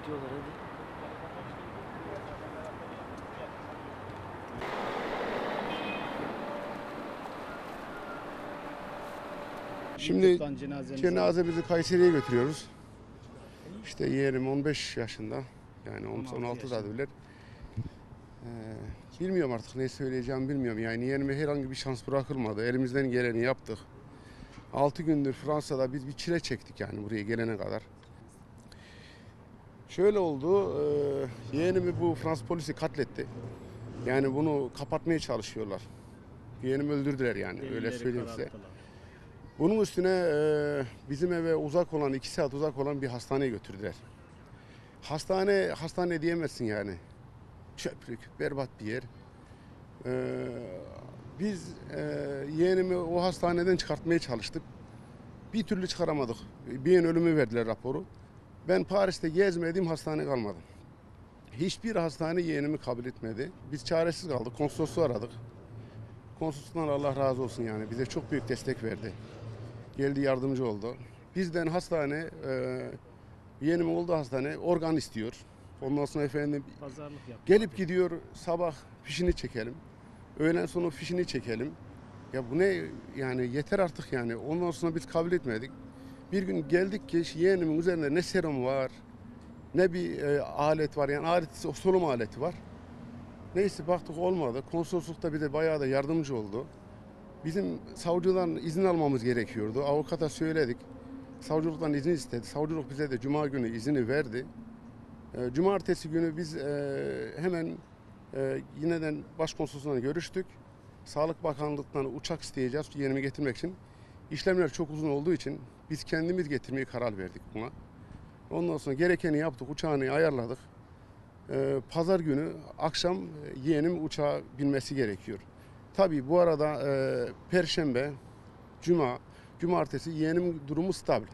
Gidiyorlar hadi. Şimdi cenazemizi Kayseri'ye götürüyoruz. İşte yeğenim 15 yaşında. Yani 16 da değiller. Bilmiyorum artık ne söyleyeceğimi bilmiyorum. Yani yeğenime herhangi bir şans bırakılmadı. Elimizden geleni yaptık. 6 gündür Fransa'da biz bir çile çektik yani buraya gelene kadar. Şöyle oldu, yeğenimi bu Fransız polisi katletti. Yani bunu kapatmaya çalışıyorlar. Yeğenimi öldürdüler yani, öyle söyleyeyim size. Bunun üstüne bizim eve uzak olan, 2 saat uzak olan bir hastaneye götürdüler. Hastane diyemezsin yani. Çöplük, berbat bir yer. Biz yeğenimi o hastaneden çıkartmaya çalıştık. Bir türlü çıkaramadık. Bir an ölümü verdiler raporu. Ben Paris'te gezmediğim hastane kalmadı. Hiçbir hastane yeğenimi kabul etmedi. Biz çaresiz kaldık. Konsolosluğu aradık. Konsolosluktan Allah razı olsun yani. Bize çok büyük destek verdi. Geldi, yardımcı oldu. Bizden hastane, yeğenimin olduğu hastane organ istiyor. Ondan sonra efendim gelip gidiyor, sabah fişini çekelim. Öğlen sonu fişini çekelim. Ya bu ne yani, yeter artık yani. Ondan sonra biz kabul etmedik. Bir gün geldik ki yeğenimin üzerinde ne serum var, ne bir alet var, yani solunum aleti var. Neyse baktık olmadı. Konsolosluk da bize bayağı da yardımcı oldu. Bizim savcıdan izin almamız gerekiyordu. Avukata söyledik. Savcılıktan izin istedi. Savcılık bize de cuma günü izni verdi. Cumartesi günü biz hemen yineden başkonsolosluğuna görüştük. Sağlık Bakanlığı'ndan uçak isteyeceğiz yeğenimi getirmek için. İşlemler çok uzun olduğu için biz kendimiz getirmeye karar verdik buna. Ondan sonra gerekeni yaptık, uçağını ayarladık. Pazar günü akşam yeğenim uçağa binmesi gerekiyor. Tabii bu arada Perşembe, Cumartesi yeğenim durumu stabil.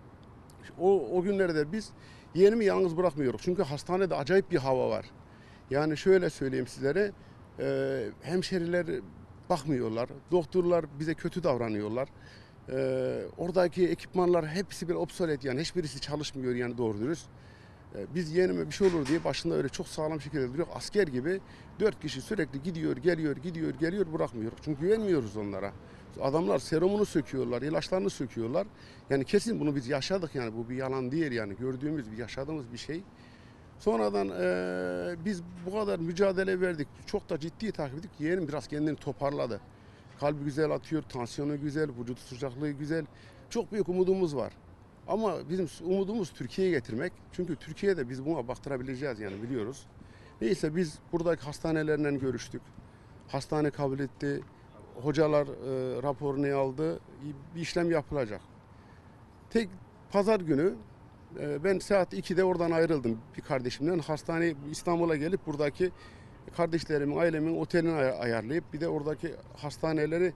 O günlerde biz yeğenimi yalnız bırakmıyoruz. Çünkü hastanede acayip bir hava var. Yani şöyle söyleyeyim sizlere, hemşeriler bakmıyorlar, doktorlar bize kötü davranıyorlar. Oradaki ekipmanlar hepsi bir obsolet, yani hiçbirisi çalışmıyor yani doğru dürüst. Biz yeğenime bir şey olur diye başında öyle çok sağlam şekilde duruyor. Asker gibi 4 kişi sürekli gidiyor, geliyor, bırakmıyor. Çünkü güvenmiyoruz onlara. Adamlar serumunu söküyorlar, ilaçlarını söküyorlar. Yani kesin bunu biz yaşadık yani, bu bir yalan değil yani, gördüğümüz, yaşadığımız bir şey. Sonradan biz bu kadar mücadele verdik, çok da ciddi takip ettik. Yeğenim biraz kendini toparladı. Kalbi güzel atıyor, tansiyonu güzel, vücut sıcaklığı güzel. Çok büyük umudumuz var. Ama bizim umudumuz Türkiye'ye getirmek. Çünkü Türkiye'de biz buna baktırabileceğiz yani, biliyoruz. Neyse biz buradaki hastanelerle görüştük. Hastane kabul etti. Hocalar raporunu aldı. Bir işlem yapılacak. Tek pazar günü ben saat 2'de oradan ayrıldım bir kardeşimden. Hastaneye İstanbul'a gelip buradaki kardeşlerimin, ailemin otelini ayarlayıp bir de oradaki hastaneleri,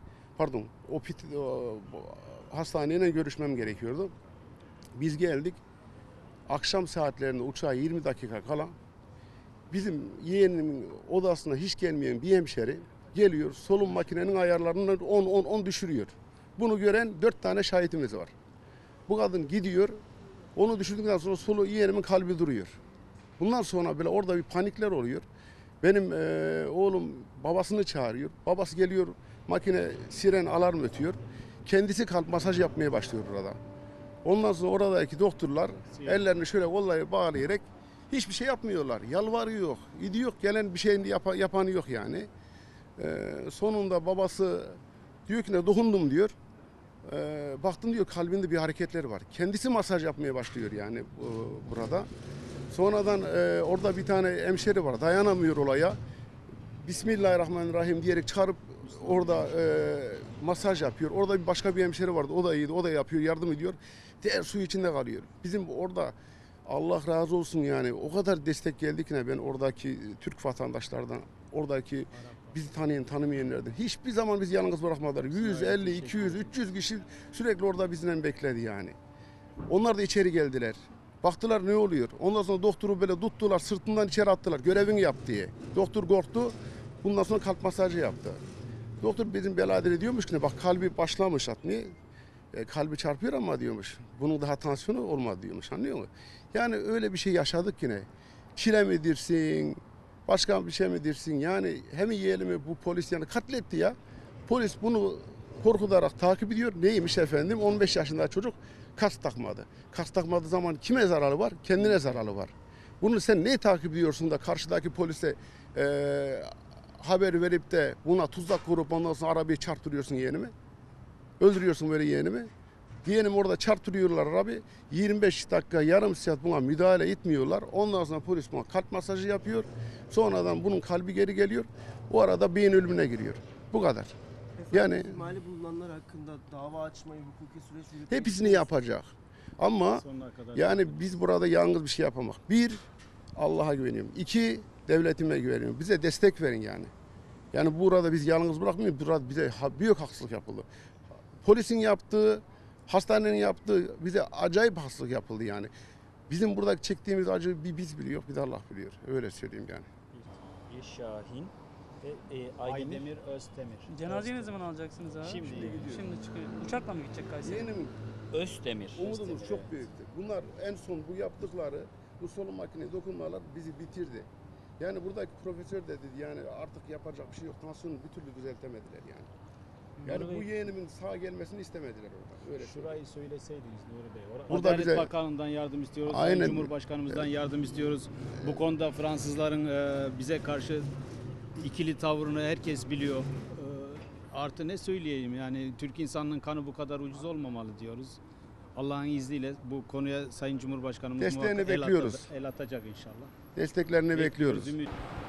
hastaneyle görüşmem gerekiyordu. Biz geldik. Akşam saatlerinde uçağa 20 dakika kala bizim yeğenimin odasına hiç gelmeyen bir hemşeri geliyor, solunum makinenin ayarlarını 10 düşürüyor. Bunu gören 4 tane şahitimiz var. Bu kadın gidiyor, onu düşürdükten sonra yeğenimin kalbi duruyor. Bundan sonra bile orada bir panikler oluyor. Benim oğlum babasını çağırıyor. Babası geliyor, makine siren alarm ötüyor. Kendisi kalp masaj yapmaya başlıyor orada. Ondan sonra oradaki doktorlar ellerini şöyle kolları bağlayarak hiçbir şey yapmıyorlar. Yalvarıyor yok, idi yok, gelen bir şeyini yapanı yok yani. Sonunda babası diyor ki ne dokundum diyor. Baktım diyor, kalbinde bir hareketler var. Kendisi masaj yapmaya başlıyor yani burada. Sonradan orada bir tane hemşeri var, dayanamıyor olaya. Bismillahirrahmanirrahim diyerek çağırıp orada masaj yapıyor. Orada başka bir hemşeri vardı, o da iyiydi, o da yapıyor, yardım ediyor. Diğer su içinde kalıyor. Bizim orada Allah razı olsun yani, o kadar destek geldi ki ben oradaki Türk vatandaşlardan, oradaki bizi tanıyan tanımayanlardan hiçbir zaman bizi yalnız bırakmadılar. 150, 200, 300 kişi sürekli orada bizden bekledi yani. Onlar da içeri geldiler. Baktılar ne oluyor. Ondan sonra doktoru böyle tuttular, sırtından içeri attılar. Görevini yap diye. Doktor korktu. Bundan sonra kalp masajı yaptı. Doktor bizim beladır ediyormuş ki bak kalbi başlamış atmaya. kalbi çarpıyor ama diyormuş. Bunun daha tansiyonu olmadı diyormuş, anlıyor musun? Yani öyle bir şey yaşadık yine. Çile mi dirsin, başka bir şey mi dirsin? Yani hem yeğenimi bu polis yani katletti ya. Polis bunu korkutarak takip ediyor. Neymiş efendim? 15 yaşında çocuk kask takmadı. Kask takmadığı zaman kime zararı var? Kendine zararı var. Bunu sen ne takip ediyorsun da karşıdaki polise haber verip de buna tuzak kurup ondan sonra arabayı çarptırıyorsun yeğenimi? Öldürüyorsun böyle yeğenimi. Yeğenim orada çarptırıyorlar arabayı. 25 dakika, yarım saat buna müdahale etmiyorlar. Ondan sonra polis buna kalp masajı yapıyor. Sonradan bunun kalbi geri geliyor. O arada beyin ölümüne giriyor. Bu kadar. Yani ihmali bulunanlar hakkında dava açmayı, hukuki süreç yürütmek hepsini yapacak. Ama yani biz burada yalnız bir şey yapamak. Bir, Allah'a güveniyorum. İki, devletime güveniyorum. Bize destek verin yani. Yani burada biz yalnız bırakmıyoruz. Burada bize büyük haksızlık yapıldı. Polisin yaptığı, hastanenin yaptığı bize acayip haksızlık yapıldı yani. Bizim burada çektiğimiz acı bir biz biliyor, bir de Allah biliyor. Öyle söyleyeyim yani. Bir Şahin ve Aydemir Özdemir. Cenazeyi ne zaman alacaksınız abi? Şimdi Şimdi çıkıyor. Uçakla mı gidecek Kayseri? Yeğenim Özdemir. umudumuz çok büyüktü. Bunlar en son bu yaptıkları, bu solunum makineye dokunmalar bizi bitirdi. Yani buradaki profesör de dedi yani artık yapacak bir şey yok. Tansiyonu bir türlü düzeltemediler yani. Yani Nuri bu Bey, yeğenimin sağ gelmesini istemediler orada. Öyle Şurayı söyleseydiniz Nuri Bey. Burada Adalet bize- Bakanı'ndan yardım istiyoruz. Aynen. Sayın Cumhurbaşkanımızdan yardım istiyoruz. Bu konuda Fransızların bize karşı ikili tavrını herkes biliyor. Artı ne söyleyeyim yani Türk insanının kanı bu kadar ucuz olmamalı diyoruz. Allah'ın izniyle bu konuya Sayın Cumhurbaşkanımız Desteğini muhakkak bekliyoruz. El atacak inşallah. Desteklerini bekliyoruz. Ümit-